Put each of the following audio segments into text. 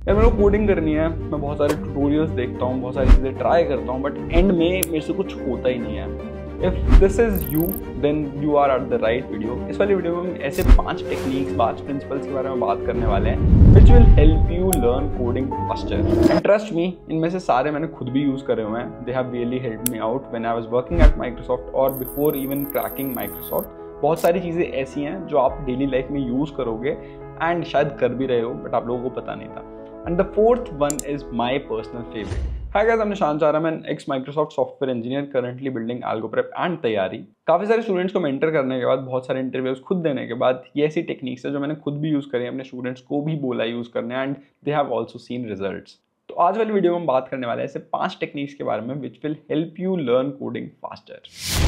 यार मेरे को कोडिंग करनी है, मैं बहुत सारे ट्यूटोरियल्स देखता हूँ, बहुत सारी चीज़ें ट्राई करता हूँ, बट एंड में मेरे से कुछ होता ही नहीं है। If this is you then you are at the right video. इस वाली वीडियो में हम ऐसे 5 टेक्निक्स, 5 प्रिंसिपल्स के बारे में बात करने वाले हैं which will help you learn coding faster. And trust me, इनमें से सारे मैंने खुद भी यूज करे हुए हैं। They have really helped me out when I was working at Microsoft और बिफोर इवन क्रैकिंग माइक्रोसॉफ्ट। बहुत सारी चीज़ें ऐसी हैं जो आप डेली लाइफ में यूज करोगे एंड शायद कर भी रहे हो बट आप लोगों को पता नहीं था। And the fourth one is my personal favourite. Hi guys, I'm Nishan Chara, मैं ex Microsoft software engineer, currently building algo prep and तैयारी। काफी सारे स्टूडेंट्स को मेंटर करने के बाद, बहुत सारे इंटरव्यूज खुद देने के बाद, ये ऐसी टेक्निक्स है जो मैंने खुद भी यूज करी है, अपने स्टूडेंट्स को भी बोला यूज करने, and they have also seen results. तो आज वाली वीडियो में हम बात करने वाले हैं ऐसे 5 टेक्निक्स के बारे में which will help you learn coding faster.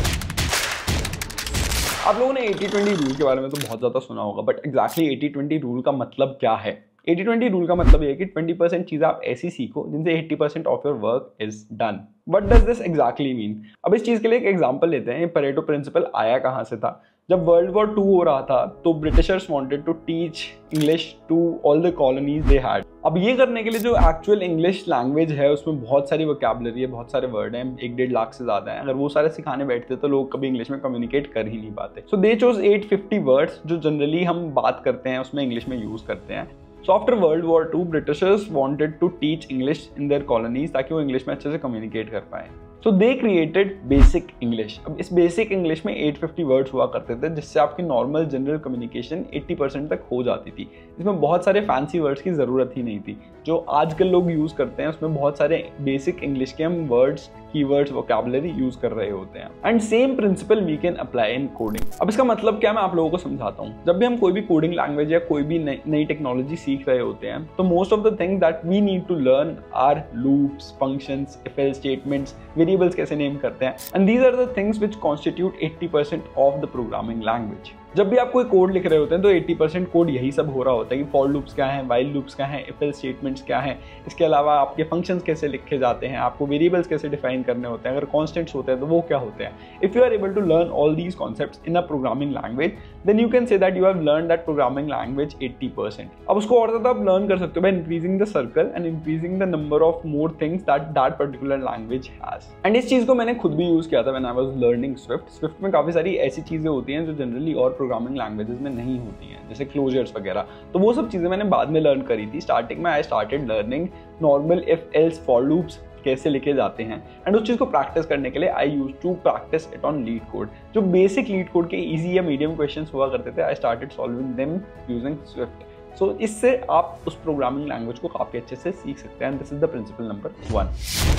आप लोगों ने 80-20 रूल के बारे में तो बहुत ज्यादा सुना होगा, बट एग्जैक्टली 80-20 रूल का मतलब क्या है? 80-20 रूल का मतलब ये है कि 20% चीज़ें आप ऐसी सीखो जिनसे 80% of your work is done. What does this exactly mean? अब इस चीज़ के लिए एक एग्जांपल लेते हैं। परेटो प्रिंसिपल आया कहाँ से था? जब वर्ल्ड वॉर 2 हो रहा था तो Britishers wanted to teach English to all the colonies they had. अब ये करने के लिए जो एक्चुअल इंग्लिश लैंग्वेज है उसमें बहुत सारी वोकैबुलरी है, बहुत सारे वर्ड हैं, 1-1.5 लाख से ज़्यादा है। अगर वो सारे सिखाने बैठते तो लोग कभी इंग्लिश में कम्युनिकेट कर ही नहीं पाते। सो दे चोज 850 वर्ड्स जो जनरली हम बात करते हैं उसमें इंग्लिश में यूज़ करते हैं। So after World War II, Britishers wanted to teach English in their colonies ताकि वो इंग्लिश में अच्छे से कम्युनिकेट कर पाए। So they created basic English। अब इस basic English में 850 वर्ड्स हुआ करते थे जिससे आपकी नॉर्मल जनरल कम्युनिकेशन 80% तक हो जाती थी। इसमें बहुत सारे फैंसी वर्ड्स की ज़रूरत ही नहीं थी जो आजकल लोग यूज़ करते हैं। उसमें बहुत सारे बेसिक इंग्लिश के हम वर्ड्स, कीवर्ड्स, वोकैबुलरी यूज कर रहे होते हैं। And same principle we can apply in coding. अब इसका मतलब क्या, मैं आप लोगों को समझाता हूँ। जब भी हम कोई भी कोडिंग लैंग्वेज या कोई भी नई टेक्नोलॉजी सीख रहे होते हैं तो most of the things that we need to learn are loops, functions, if else statements, variables कैसे नेम करते हैं, and these are the things which constitute 80% of the programming language. जब भी आप कोई कोड लिख रहे होते हैं तो 80% कोड यही सब हो रहा होता है कि फॉर लूप्स क्या है, वाइल लूप्स क्या है, इफ एल्स स्टेटमेंट्स क्या है, इसके अलावा आपके फंक्शंस कैसे लिखे जाते हैं, आपको वेरिएबल्स कैसे डिफाइन करने होते हैं, अगर कॉन्स्टेंट्स होते हैं तो वो क्या होते हैं। If you are able to learn all these concepts in a programming language then you can say that you have learn that programming language 80%। अब उसको और ज़्यादा आप लर्न कर सकते हो by increasing the circle and increasing the number of more things that particular language has. And इस चीज़ को मैंने खुद भी यूज़ किया था when I was learning Swift. Swift में काफ़ी सारी ऐसी चीज़ें होती हैं जो जनरली और प्रोग्रामिंग लैंग्वेजेस में नहीं होती हैं, जैसे क्लोजर्स वगैरह। तो वो सब चीज़ें मैंने बाद में लर्न करी थी। स्टार्टिंग में I started learning normal if else for loops कैसे लिखे जाते हैं, एंड उस चीज़ को प्रैक्टिस करने के लिए I use to practice it on LeetCode. जो बेसिक लीड कोड के इजी या मीडियम क्वेश्चंस हुआ करते थे, I started solving them using Swift. So इससे आप उस प्रोग्रामिंग लैंग्वेज को काफ़ी अच्छे से सीख सकते हैं। This is the principle number 1।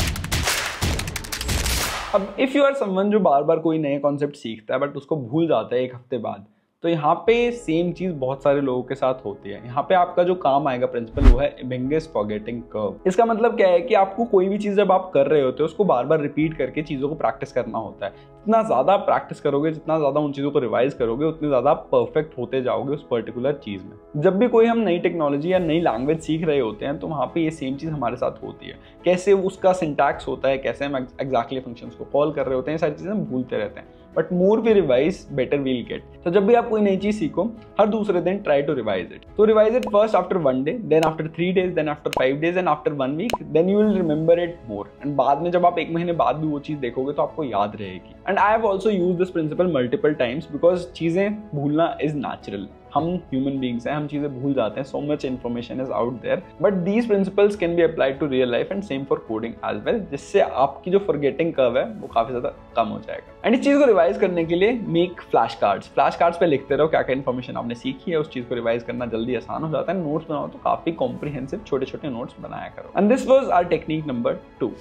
अब इफ़ यू आर समवन जो बार बार कोई नए कॉन्सेप्ट सीखता है बट उसको भूल जाता है 1 हफ्ते बाद, तो यहाँ पे सेम चीज़ बहुत सारे लोगों के साथ होती है। यहाँ पे आपका जो काम आएगा प्रिंसिपल वो है इबिंगस फॉरगेटिंग कर्व। इसका मतलब क्या है कि आपको कोई भी चीज़ जब आप कर रहे होते हो उसको बार बार रिपीट करके चीज़ों को प्रैक्टिस करना होता है। जितना ज़्यादा आप प्रैक्टिस करोगे, जितना ज़्यादा उन चीज़ों को रिवाइज करोगे, उतने ज़्यादा आप परफेक्ट होते जाओगे उस पर्टिकुलर चीज़ में। जब भी कोई हम नई टेक्नोलॉजी या नई लैंग्वेज सीख रहे होते हैं तो वहाँ पे ये सेम चीज़ हमारे साथ होती है। कैसे उसका सिंटैक्स होता है, कैसे हम एग्जैक्टली फंक्शंस को कॉल कर रहे होते हैं, सारी चीज़ें हम भूलते रहते हैं। But more we revise better we'll get. तो जब भी आप कोई नई चीज़ सीखो, हर दूसरे दिन ट्राई टू रिवाइज इट। तो revise it first after 1 day, then after 3 days, then after 5 days, and after 1 week, then you will remember it more. And बाद में जब आप 1 महीने बाद भी वो चीज़ देखोगे तो आपको याद रहेगी। And I have also use this principle multiple times because चीज़ें भूलना इज नेचुरल। हम ह्यूमन बींग्स हैं, हम चीज़ें भूल जाते हैं। So much information is out there, but these principles can be applied to real life and same for coding as well, जिससे आपकी जो फॉरगेटिंग कर्व है वो काफ़ी ज़्यादा कम हो जाएगा। एंड इस चीज़ को रिवाइज करने के लिए make flash cards. Flash cards पे लिखते रहो क्या क्या इन्फॉर्मेशन आपने सीखी है, उस चीज़ को रिवाइज करना जल्दी आसान हो जाता है। नोट्स बनाओ तो काफ़ी कॉम्प्रिहेंसिव छोटे छोटे नोट्स बनाया करो। And this was our technique number 2।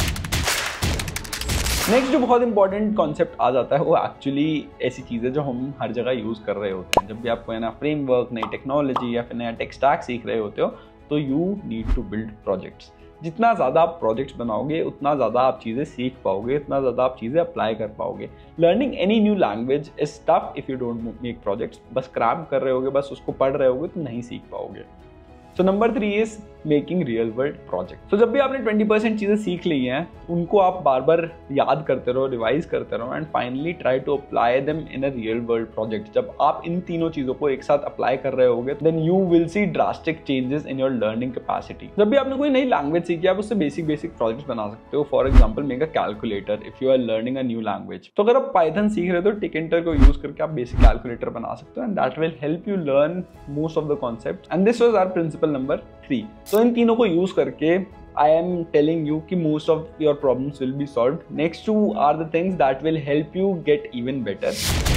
Next जो बहुत इंपॉर्टेंट कॉन्सेप्ट आ जाता है वो एक्चुअली ऐसी चीज़ है जो हम हर जगह यूज़ कर रहे होते हैं। जब भी आप कोई नया फ्रेमवर्क, नई टेक्नोलॉजी या फिर नया टेक स्टैक सीख रहे होते हो तो you need to build projects. जितना ज़्यादा आप प्रोजेक्ट्स बनाओगे उतना ज़्यादा आप चीज़ें सीख पाओगे, उतना ज़्यादा आप चीज़ें अप्लाई कर पाओगे। Learning any new language is tough if you don't make projects. बस क्रैम कर रहे होगे, बस उसको पढ़ रहे होगे तो नहीं सीख पाओगे। So number 3 is making real world project. तो जब भी आपने 20% चीजें सीख ली हैं उनको आप बार बार याद करते रहो, रिवाइज करते रहो and finally try to apply them in a real world project. जब आप इन तीनों चीजों को एक साथ अप्लाई कर रहे होगे then you will see drastic changes in your learning capacity. जब भी आपने कोई नई लैंग्वेज सीखी आप उससे बेसिक प्रोजेक्ट्स बना सकते हो। For example make a calculator if you are learning a new language. तो अगर आप पाइथन सीख रहे हो तो टिकेंटर को यूज करके आप बेसिक कैलकुलेटर बना सकते हो and that will help you learn most of the concept. And this was our principle number 3। तो इन तीनों को यूज करके I am telling you कि most of your problems will be solved. Next two are the things that will help you get even better.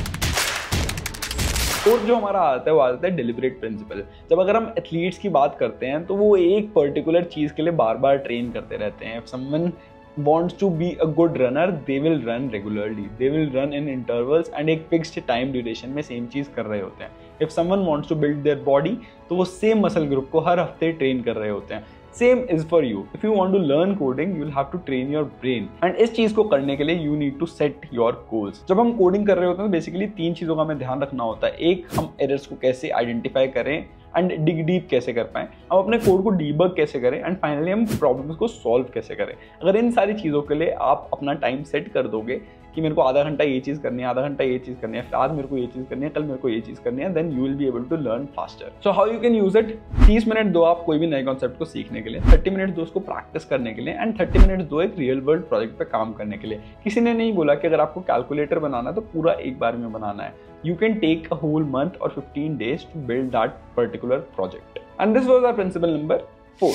और जो हमारा आता है वो आता है डिलिबरेट प्रिंसिपल। जब अगर हम एथलीट्स की बात करते हैं तो वो एक पर्टिकुलर चीज़ के लिए बार बार ट्रेन करते रहते हैं। If someone wants to be a good runner, they will run regularly. They will run in intervals and एक fixed time duration में सेम चीज़ कर रहे होते हैं। If someone wants to build their body, तो वो सेम मसल ग्रुप को हर हफ्ते ट्रेन कर रहे होते हैं। Same is for you. If you want to learn coding, you'll have to train your brain. And इस चीज को करने के लिए you need to set your goals. जब हम कोडिंग कर रहे होते हैं तो बेसिकली 3 चीजों का हमें ध्यान रखना होता है। एक, हम एरर्स को कैसे आइडेंटिफाई करें एंड डिग डीप कैसे कर पाएं, हम अपने कोड को डीबग कैसे करें एंड फाइनली हम प्रॉब्लम्स को सॉल्व कैसे करें। अगर इन सारी चीज़ों के लिए आप अपना टाइम सेट कर दोगे कि मेरे को आधा घंटा ये चीज़ करनी है, आधा घंटा ये चीज़ करनी है, फिर आज मेरे को ये चीज़ करनी है, कल मेरे को ये चीज़ करनी है, then you will be able to learn faster. So how you can use it? 30 minute दो आप कोई भी नए कॉन्सेप्ट को सीखने के लिए, 30 मिनट दो उसको प्रैक्टिस करने के लिए एंड 30 मिनट दो एक रियल वर्ल्ड प्रोजेक्ट पे काम करने के लिए। किसी ने नहीं बोला कि अगर आपको कैलकुलेटर बनाना है तो पूरा एक बार में बनाना है। You can take a whole month or 15 days to build that particular project. And this was our principle number 4.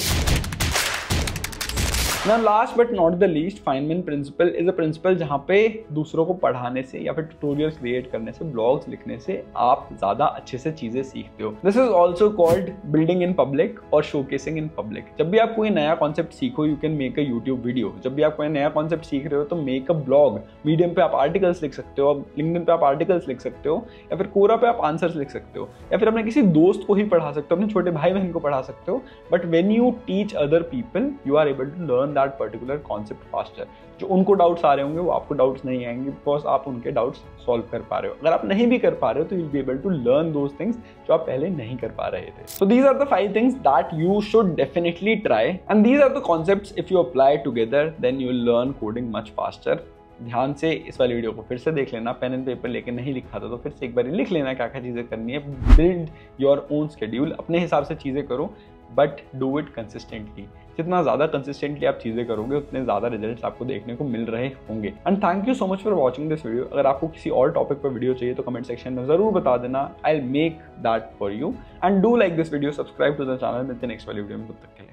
Now last but not the least, Feynman principle is a principle जहाँ पे दूसरों को पढ़ाने से या फिर ट्यूटोरियल्स क्रिएट करने से, ब्लॉग्स लिखने से आप ज़्यादा अच्छे से चीज़ें सीखते हो। This is also called building in public और शोकेसिंग इन पब्लिक। जब भी आप कोई नया कॉन्सेप्ट सीखो you can make a YouTube video. जब भी आप कोई नया कॉन्सेप्ट सीख रहे हो तो मेक अ ब्लॉग। मीडियम पे आप आर्टिकल्स लिख सकते हो, लिंक्डइन पे आप आर्टिकल्स लिख सकते हो, या फिर कोरा पे आप आंसर्स लिख सकते हो, या फिर अपने किसी दोस्त को ही पढ़ा सकते हो, अपने छोटे भाई बहन को पढ़ा सकते हो। But when you teach other people you are able to learn that particular concept faster. जो उनको डाउट्स आ रहे होंगे वो आपको डाउट्स नहीं आएंगे बिकॉज आप उनके डाउट्स सॉल्व कर पा रहे हो। अगर आप नहीं भी कर पा रहे हो तो you will be able to learn those things जो आप पहले नहीं कर पा रहे थे। So these are the 5 things that you should definitely try and these are the concepts if you apply together then you will learn coding much faster. ध्यान से इस वाली वीडियो को फिर से देख लेना। पेन एंड पेपर लेके नहीं लिखा था तो फिर से एक बार लिख लेना क्या क्या चीज़ें करनी है। बिल्ड योर ओन शेड्यूल, अपने हिसाब से चीज़ें करो बट डू इट कंसिस्टेंटली। जितना ज़्यादा कंसिस्टेंटली आप चीज़ें करोगे उतने ज़्यादा रिजल्ट्स आपको देखने को मिल रहे होंगे। And thank you so much for watching this video. अगर आपको किसी और टॉपिक पर वीडियो चाहिए तो कमेंट सेक्शन में ज़रूर बता देना। I will make that for you and do like this video, subscribe to the channel. मिलते हैं नेक्स्ट वाली वीडियो में, तब तक के लिए।